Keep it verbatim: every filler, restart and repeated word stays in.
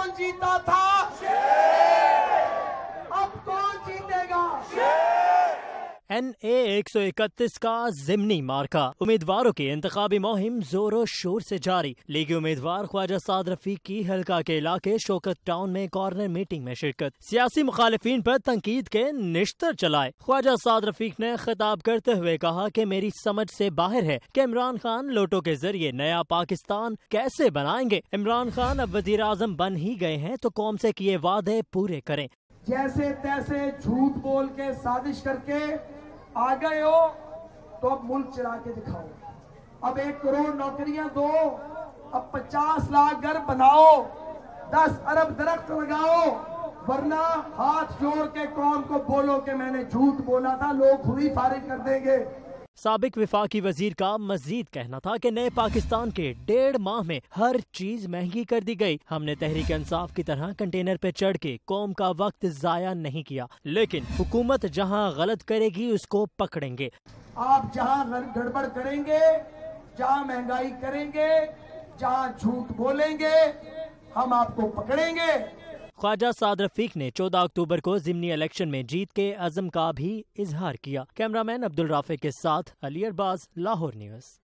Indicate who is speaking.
Speaker 1: कौन जीता था? अब कौन जीतेगा?
Speaker 2: एन ए एक सौ इकतीस का ज़िमनी मार्का। उम्मीदवारों की इंतखाबी मुहिम जोरों शोर से जारी। लीगी उम्मीदवार ख्वाजा साद रफीक की हल्का के इलाके शौकत टाउन में कॉर्नर मीटिंग में शिरकत। सियासी मुखालिफिन पर तनकीद के निश्तर चलाए। ख्वाजा साद रफीक ने खिताब करते हुए कहा कि मेरी समझ से बाहर है कि इमरान खान लोटो के जरिए नया पाकिस्तान कैसे बनाएंगे। इमरान खान अब वजीर आजम बन ही गए हैं तो कौम से किए वादे पूरे करें।
Speaker 1: जैसे तैसे झूठ बोल के साजिश करके आ गए हो तो अब मुल्क चला के दिखाओ। अब एक करोड़ नौकरियां दो, अब पचास लाख घर बनाओ, दस अरब दरख्त लगाओ, वरना हाथ जोड़ के कौम को बोलो कि मैंने झूठ बोला था, लोग हुई फारिग कर देंगे।
Speaker 2: साबिक विफाकी वजीर का मजीद कहना था कि नए पाकिस्तान के डेढ़ माह में हर चीज महंगी कर दी गई। हमने तहरीक इंसाफ की तरह कंटेनर पे चढ़ के कौम का वक्त जाया नहीं किया, लेकिन हुकूमत जहां गलत करेगी उसको पकड़ेंगे।
Speaker 1: आप जहां गड़बड़ करेंगे, जहां महंगाई करेंगे, जहां झूठ बोलेंगे, हम आपको पकड़ेंगे।
Speaker 2: ख्वाजा साद रफीक ने चौदह अक्टूबर को ज़िमनी इलेक्शन में जीत के अज़म का भी इजहार किया। कैमरामैन अब्दुल राफिक के साथ अली अरबाज, लाहौर न्यूज़।